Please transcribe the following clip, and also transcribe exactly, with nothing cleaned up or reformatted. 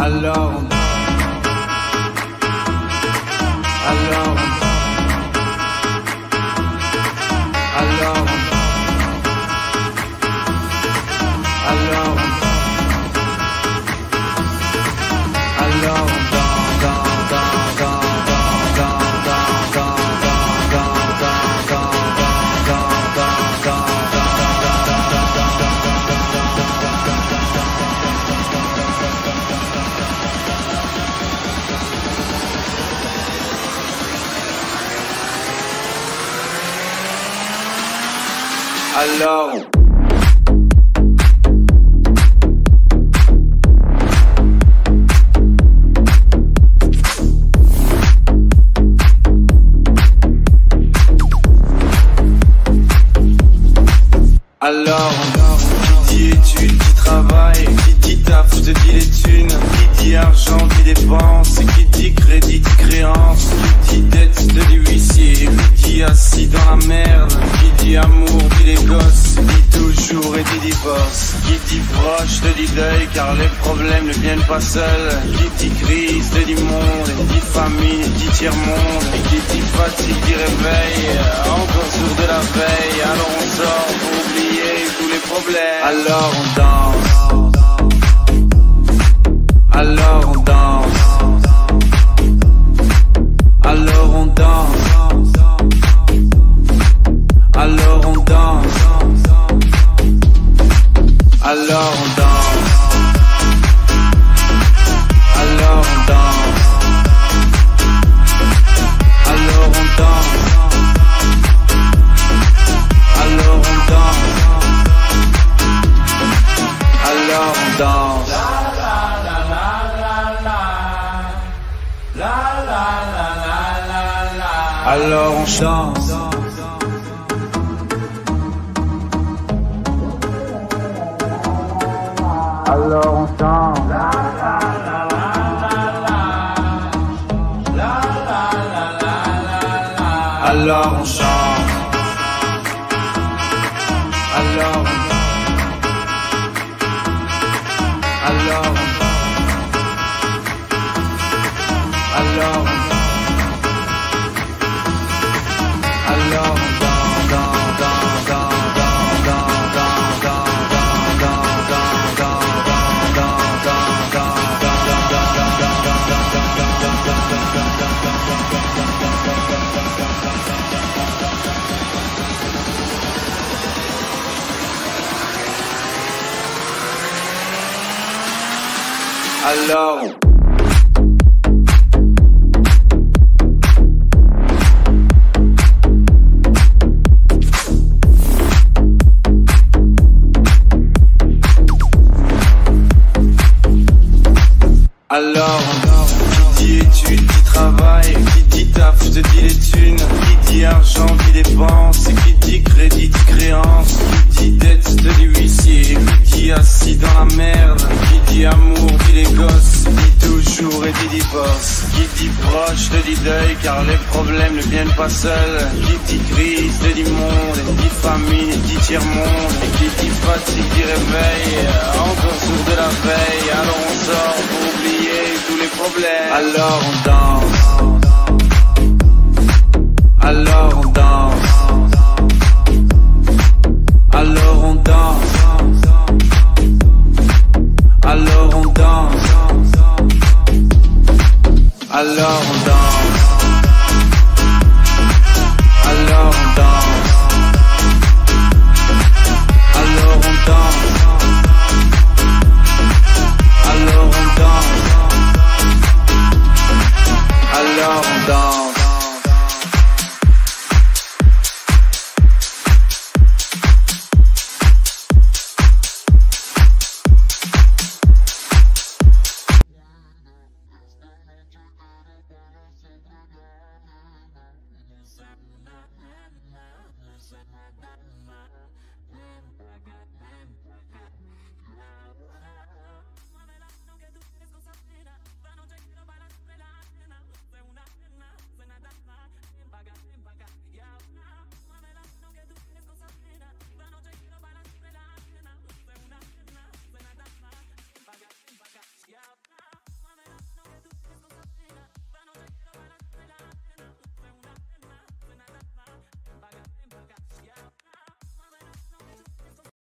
Alors on Alors Alors Alors Alors Alors Alors, qui dit études, qui travaille, qui dit taf, je te dis les thunes, qui dit argent, qui dépense, qui dit crédit, dit créance, qui dit dette, je te dis huissier, qui dit assis dans la merde, qui dit amour, dit les gosses, dit toujours et dit divorce, qui dit proche, te dit deuil, car les problèmes ne viennent pas seuls, qui dit crise, te dit monde, qui dit famille, dit tiers-monde, et qui dit fatigue, dit réveil, encore sourd de la veille, alors on sort pour oublier tous les problèmes. Alors on danse, alors on danse, alors on danse, alors on danse, alors on danse, alors on danse, alors on danse, alors on danse, alors on danse. Alors on chante. Alors on chante. Alors on chante. Alors Alors Alors Alors Alors Alors, qui dit études, qui travaille, qui dit taf, je te dis les thunes, qui dit argent, qui dépense, qui dit crédit, dit créance, qui dit dette, je te dis huissier, qui dit assis dans la merde, qui dit amour, dit les gosses, dit toujours et dit divorce, qui dit proche, te dit deuil, car les problèmes ne viennent pas seuls, qui dit crise, te dit monde, qui dit famille, dit tiers-monde, et qui dit fatigue, dit réveil, encore sourd de la veille, alors on sort pour oublier tous les problèmes. Alors on danse, alors on danse, alors on danse,